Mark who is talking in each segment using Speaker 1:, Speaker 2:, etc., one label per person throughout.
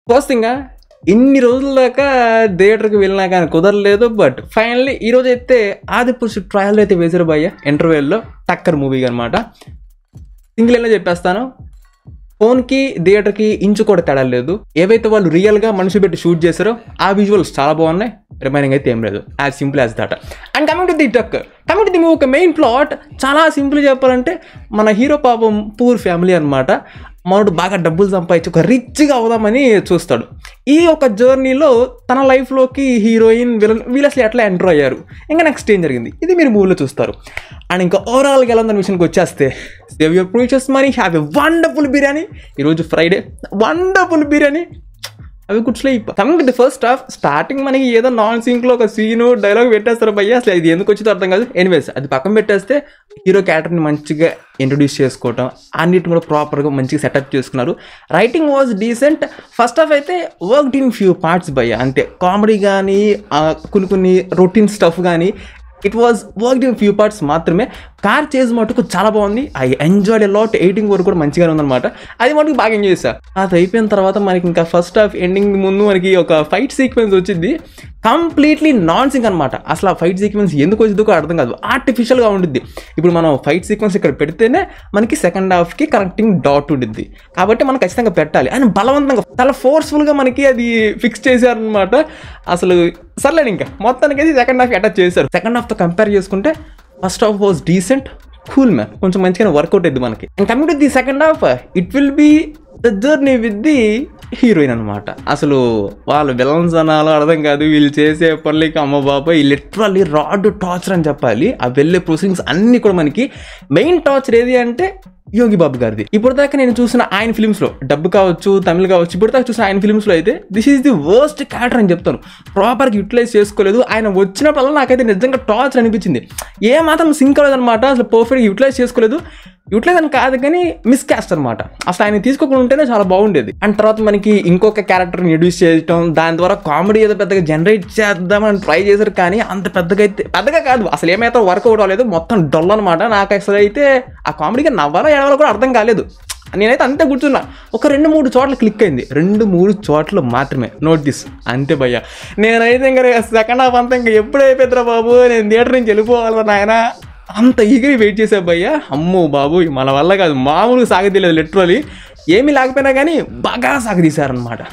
Speaker 1: First thing ఇన్ని రోజుల దాకా థియేటర్కి వెళ్ళినా కానీ కుదరలేదు. బట్ ఫైనల్లీ ఈరోజు అయితే ఆదిపురుష్ ట్రయల్ అయితే వేసారు భయ్య ఇంటర్వెల్లో టక్కర్ మూవీకి అనమాట. సింగిల్ అయినా చెప్పేస్తాను, ఫోన్కి థియేటర్కి ఇంచు కూడా తేడా లేదు. ఏవైతే వాళ్ళు రియల్గా మనిషి పెట్టి షూట్ చేశారో ఆ విజువల్స్ చాలా బాగున్నాయి. రిమైనింగ్ అయితే ఏం లేదు, as simple as that. And coming to the Takkar, coming to the movie, ఒక మెయిన్ ప్లాట్ చాలా సింపుల్ చెప్పాలంటే మన హీరో పాపం పూర్ ఫ్యామిలీ అనమాట. మనోడు బాగా డబ్బులు సంపాదించి ఒక రిచ్గా అవుదామని చూస్తాడు. ఈ ఒక జర్నీలో తన లైఫ్లోకి హీరోయిన్ వీళ్ళు అసలు ఎట్లా ఎంటర్ అయ్యారు, ఇంకా నెక్స్ట్ ఏం జరిగింది, ఇది మీరు మూవీలో చూస్తారు. అండ్ ఇంకా ఓవరాల్గా ఎలా ఉందని విషయానికి వచ్చేస్తే, save your precious money, have a wonderful biryani. ఈరోజు ఫ్రైడే, వండర్ఫుల్ బిర్యానీ, అవి good sleep. Coming to the first half, starting మనకి ఏదో నాన్ సింక్లో ఒక సీను డైలాగ్ పెట్టేస్తారు భయ్య, అసలు ఇది ఎందుకు వచ్చిందో అర్థం కాదు. ఎనీవేస్ అది పక్కన పెట్టేస్తే హీరో క్యారెక్టర్ని మంచిగా ఇంట్రొడ్యూస్ చేసుకోవటం, అన్నిటిని కూడా ప్రాపర్గా మంచిగా సెటప్ చేసుకున్నారు. Writing was decent. First half అయితే వర్క్డ్ ఇన్ ఫ్యూ పార్ట్స్ భయ్య, అంతే. కామెడీ కానీ కొన్ని రొటీన్ స్టఫ్ కానీ it was worked in few parts మాత్రమే. కార్ చేజ్ మటుకు చాలా బాగుంది, I enjoyed a lot. Editing work కూడా మంచిగానే ఉందన్నమాట, అది మటుకు బాగా ఎంజాయ్ చేశా. అది అయిపోయిన తర్వాత మనకి ఇంకా ఫస్ట్ హాఫ్ ఎండింగ్ ముందు మనకి ఒక ఫైట్ సీక్వెన్స్ వచ్చింది, కంప్లీట్లీ నాన్ సింక్ అనమాట. అసలు ఆ ఫైట్ సీక్వెన్స్ ఎందుకు వచ్చిందో అర్థం కాదు, ఆర్టిఫిషియల్గా ఉండిద్ది. ఇప్పుడు మనం ఫైట్ సీక్వెన్స్ ఇక్కడ పెడితేనే మనకి సెకండ్ హాఫ్కి కనెక్టింగ్ డాట్ ఉండిద్ది, కాబట్టి మనం ఖచ్చితంగా పెట్టాలి అని బలవంతంగా చాలా ఫోర్స్ఫుల్గా మనకి అది ఫిక్స్ చేశారనమాట. అసలు సర్లేదు, ఇంకా మొత్తానికి అయితే సెకండ్ హాఫ్ అటాచ్ చేశారు. సెకండ్ హాఫ్తో కంపేర్ చేసుకుంటే first half was decent, cool man, కొంచెం మంచిగానే వర్కౌట్ అయింది మనకి. And coming to the second half, it will be the journey with the heroine అనమాట. అసలు వాళ్ళు విలన్స్ అనాలో అర్థం కాదు, వీళ్ళు చేసే పనులకి అమ్మ బాబాయ్ లిటరల్లీ రాడ్ టార్చర్ అని చెప్పాలి. ఆ వెళ్ళే ప్రొసీడింగ్స్ అన్నీ కూడా మనకి మెయిన్ టార్చర్ ఏది అంటే యోగి బాబు గారిది. ఇప్పుడు దాకా నేను చూసిన ఆయన ఫిల్మ్స్లో, డబ్బు కావచ్చు తమిళ్ కావచ్చు, ఇప్పుడు దాకా చూసిన ఆయన ఫిల్మ్స్లో అయితే this is the worst character అని చెప్తాను. ప్రాపర్గా యూటిలైజ్ చేసుకోలేదు. ఆయన వచ్చినప్పుడల్లా నాకైతే నిజంగా టార్చర్ అనిపించింది. ఏ మాత్రం సింక్ అవ్వలేదన్నమాట, అసలు పర్ఫెక్ట్గా యూటిలైజ్ చేసుకోలేదు. యూటిలైజ్ అని కాదు కానీ మిస్కాస్ట్ అనమాట. అసలు ఆయన తీసుకోకుండా ఉంటేనే చాలా బాగుండేది. అండ్ తర్వాత మనకి ఇంకొక క్యారెక్టర్ని ఇంట్రడ్యూస్ చేయడం, దాని ద్వారా కామెడీ ఏదో పెద్దగా జనరేట్ చేద్దామని ట్రై చేశారు, కానీ అంత పెద్దగా కాదు. అసలు ఏమైతే వర్కౌట్ అవ్వలేదు, మొత్తం డల్ అనమాట. నాకు అసలు అయితే ఆ కామెడీగా నవ్వాలో ఏడవాలో కూడా అర్థం కాలేదు. నేనైతే అంతే కూర్చున్నా. ఒక 2-3 చోట్ల క్లిక్ అయింది, 2-3 చోట్ల మాత్రమే. నోట్ దిస్, అంతే భయ్య. నేనైతే ఇంకా సెకండ్ హాఫ్ అంతా ఇంకా ఎప్పుడు అయిపోతుందా బాబు, నేను థియేటర్ నుంచి వెళ్ళిపోవాలి నాయన, అంత ఈగరీ వెయిట్ చేసా భయ్య. అమ్మో బాబు, మన వల్ల కాదు, మామూలుగా సాగతీయలేదు. లిటరలీ ఏమీ లేకపోయినా కానీ బాగా సాగతీశారనమాట.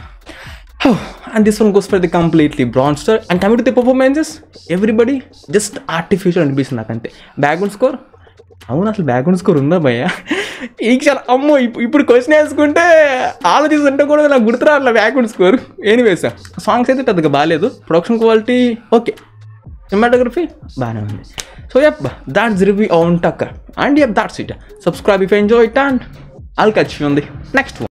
Speaker 1: And this one goes for the completely bronze star. And coming to the performances, everybody just artificial అనిపిస్తుంది నాకు, అంతే. బ్యాక్గ్రౌండ్ స్కోర్, అవును అసలు బ్యాక్గ్రౌండ్ స్కోర్ ఉందా భయ్య? ఈ క్షణం అమ్మో, ఇప్పుడు క్వశ్చన్ వేసుకుంటే ఆలోచిస్తుంటే కూడా నాకు గుర్తురాట్లే బ్యాక్గ్రౌండ్ స్కోర్. ఎనీవేస్ సాంగ్స్ అయితే పెద్దగా బాగాలేదు, ప్రొడక్షన్ క్వాలిటీ ఓకే, సినిమాటోగ్రఫీ బాగానే ఉంది. So yep, that's the review on Takkar. And yep, that's it. Subscribe if you enjoy it, and I'll catch you on the next one.